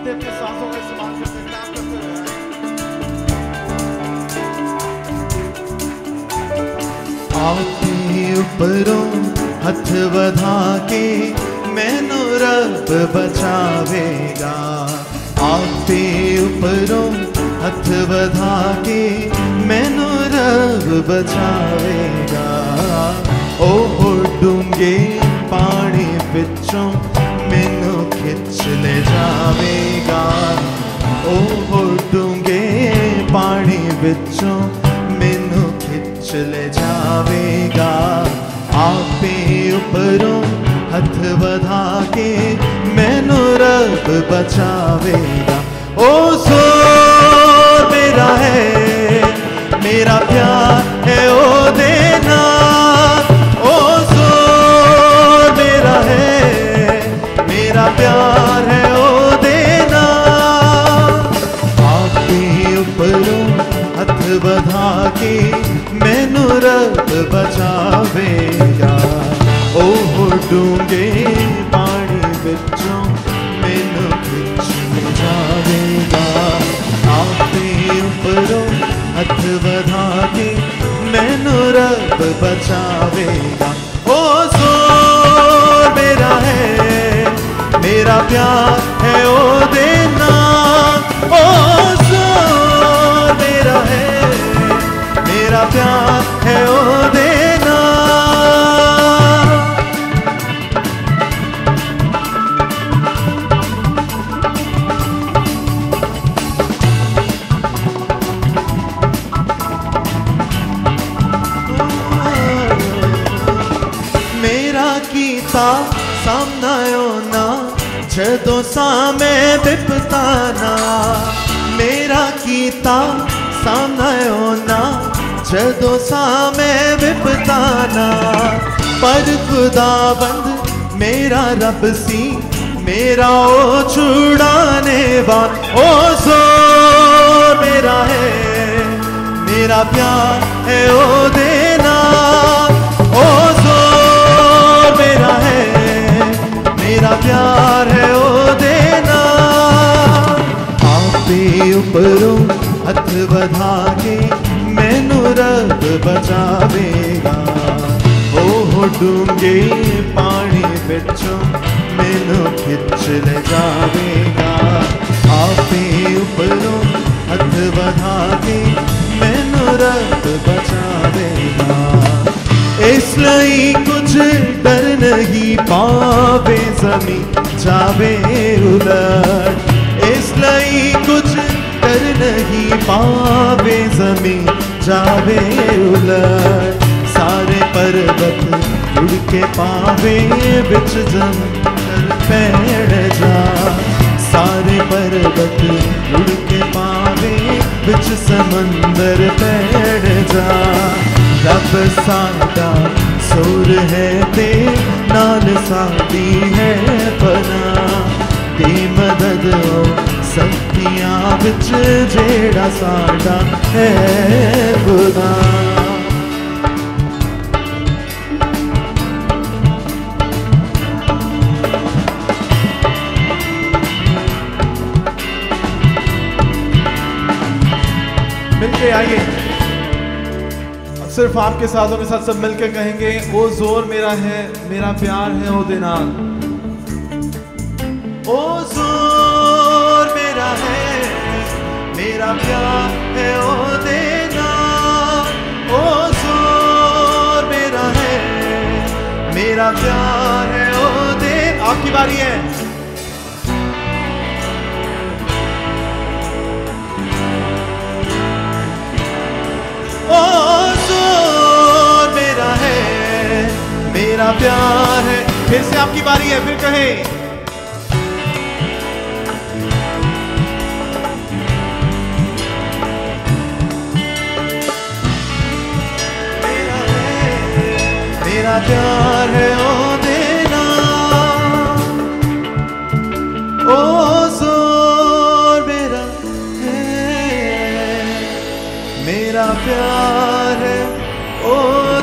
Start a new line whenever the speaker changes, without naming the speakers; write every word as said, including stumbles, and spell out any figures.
साथ ही अपने सांसों का इस्तेमाल करते हैं, क्लैप करते हुए।
आपके उपरों हथ बधा के मैनू रब बचावेगा। आपके उपरों हथ बधा के मैनू रब बचावेगा। ओ डूंगे पानी विचों मैनू खिच ले जावेगा। ओ डूंगे पानी विचों मैनू खिच ले जावेगा। आपे उपरों हथ बधा के मैनू रब बचावेगा। ओ जोर मेरा है, मेरा प्यार है ओ देना। ओ जोर मेरा है, मेरा प्यार है ओ देना। आपके उपरों हथ बधा के मैनू रब बचावेगा। ओ डूंगे पानी विचों मैनू खिच ले जावेगा। आपके उपरों हथ बधा के मैनू रब बचावेगा। ओ जोर मेरा है, मेरा प्यार है ओ देना। ओ जोर मेरा है, मेरा प्यार है ओ देना। मेरा कीता सामना ना जदों सामे बिपताना। मेरा कीता सामना ना जदों सामे बिपताना। पर खुदाबंद मेरा रब सी, मेरा ओ छुड़ाने वाला। ओ जोर मेरा है, मेरा प्यार है ओ देना। ओ जोर मेरा है, मेरा प्यार है ओ देना। आपे उपरों हथ बधा के मैनू रब बचावेगा। ओ डूंगे पानी विचों मैनू खिच ले जावेगा। आपे उपरों हथ बधा के मैनू रब बचावेगा। इसलिए कुछ डर नहीं पावे ज़मीं जावे उलट। इसलिए कुछ डर नहीं पावे ज़मीं जावे उलट। सारे पर्वत उड़ के पावे बिच जंतर पैड़ जा। सारे पर्वत उड़ के पावे बिच समंदर पैड़ जा। रब साडा सुर है ते नाल साडी है पना। ते मदद ओ सखियां विच जेड़ा साडा है खुदा।
मिलके आइए, सिर्फ आपके साथों के साथ सब मिलकर कहेंगे, ओ जोर मेरा है, मेरा प्यार है ओ देना।
ओ जोर मेरा है, मेरा प्यार है ओ देना। ओ जोर मेरा है, मेरा प्यार है ओ दे।
आपकी बारी है।
ओ जोर मेरा है, मेरा प्यार है।
फिर से आपकी बारी है, फिर कहें।
मेरा है, मेरा प्यार है ओ देना। ओ जोर मेरा है, मेरा प्यार है ओ